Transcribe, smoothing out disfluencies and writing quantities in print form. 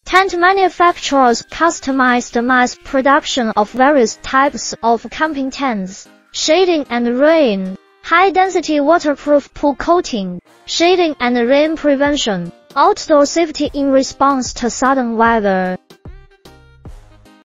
Tent manufacturers customize the mass production of various types of camping tents, shading and rain, high-density waterproof pool coating, shading and rain prevention, outdoor safety in response to sudden weather.